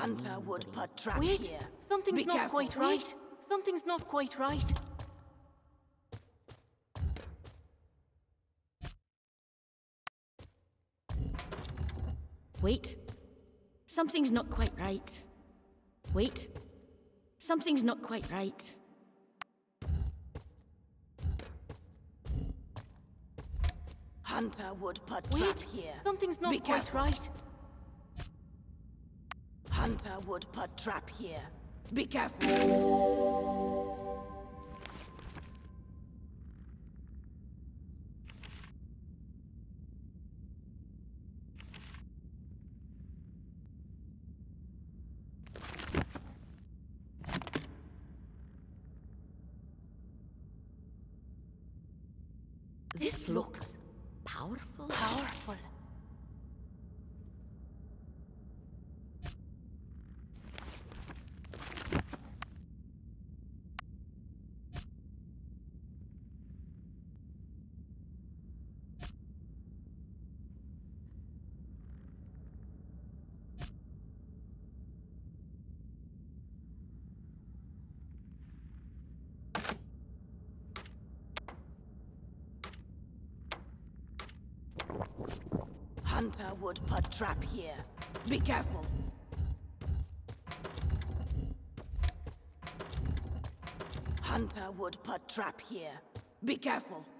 Hunter would put trap Wait, here. something's Be not careful. quite right. Something's not quite right. Wait. Something's not quite right. Wait. Something's not quite right. Hunter would put trap Wait, here. something's not Be quite careful. right. Hunter would put trap here. Be careful. This looks powerful. Powerful. Hunter would put trap here. Be careful. Hunter would put trap here. Be careful.